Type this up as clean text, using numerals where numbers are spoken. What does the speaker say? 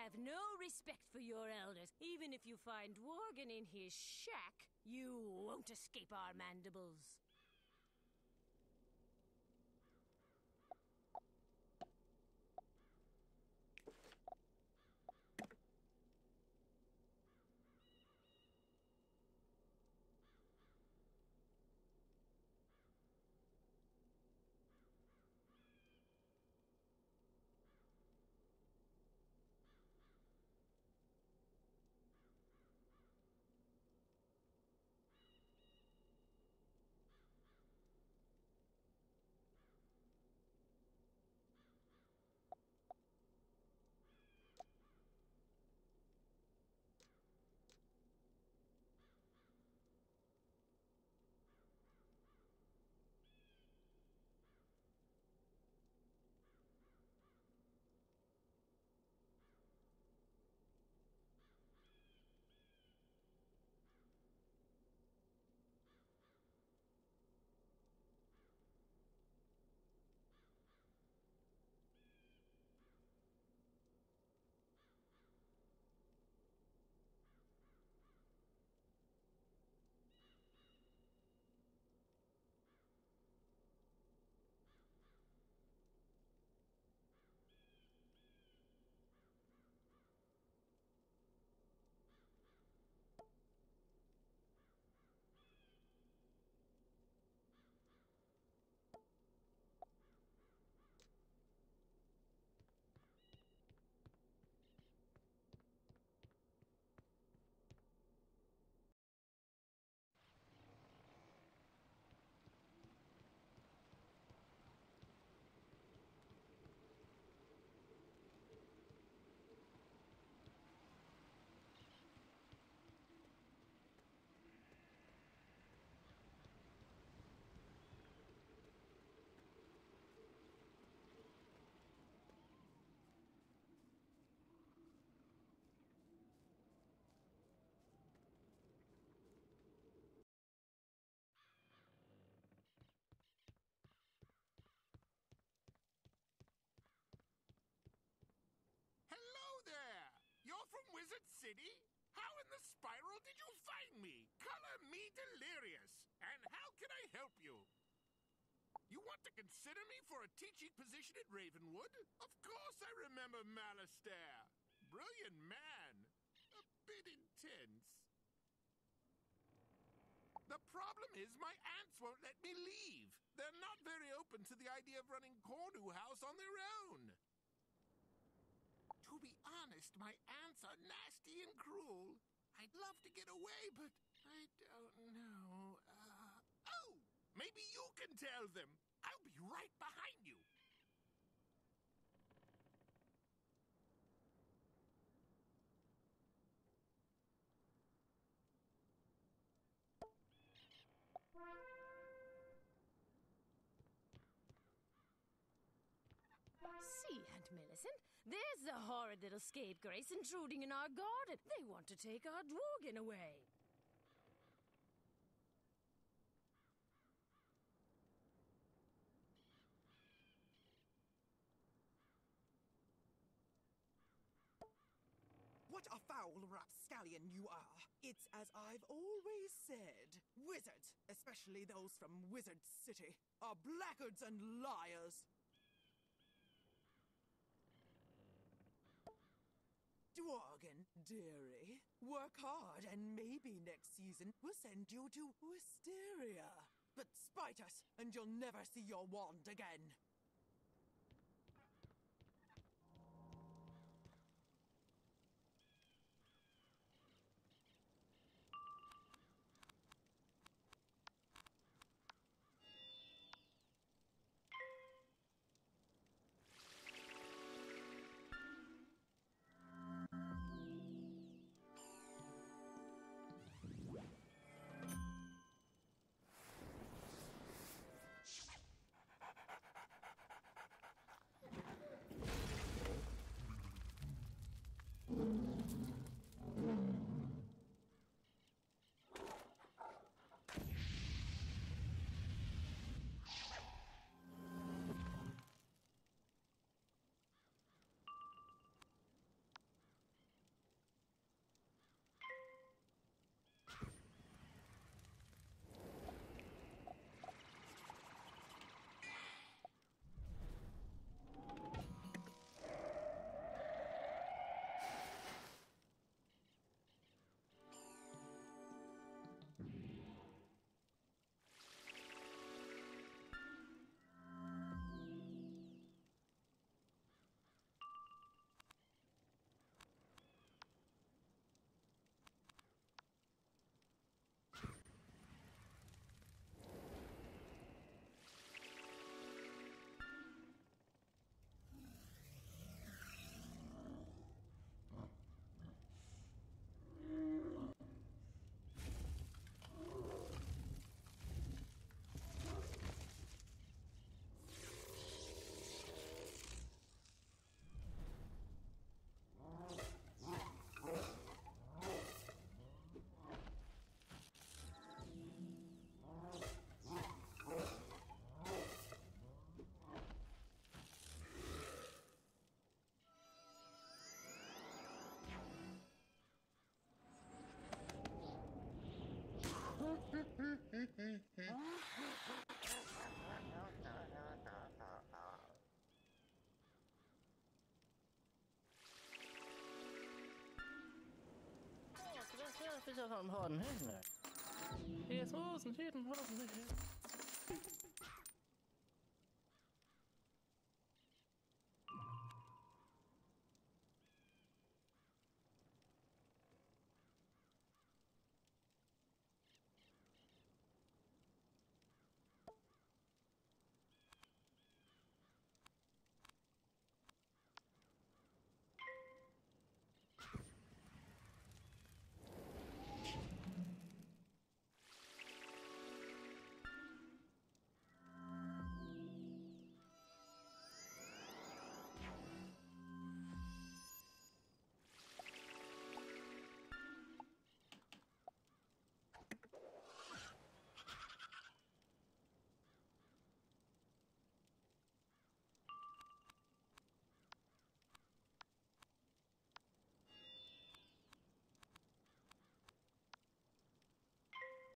have no respect for your elders. Even if you find Dworgen in his shack, you won't escape our mandibles. You're from Wizard City? How in the spiral did you find me? Color me delirious. And how can I help you? You want to consider me for a teaching position at Ravenwood? Of course I remember Malastair. Brilliant man. A bit intense. The problem is my aunts won't let me leave. They're not very open to the idea of running Cornu House on their own. To be honest, my aunts are nasty and cruel. I'd love to get away, but I don't know. Oh! Maybe you can tell them. I'll be right behind you. See, Aunt Millicent, there's the horrid little scapegrace intruding in our garden. They want to take our Dworgen away. What a foul rapscallion you are. It's as I've always said. Wizards, especially those from Wizard City, are blackguards and liars. Dworgen, dearie, work hard and maybe next season we'll send you to Wisteria. But spite us and you'll never see your wand again. Bis auf ein paar Hände. Hier ist Rosen, jeden Rosen.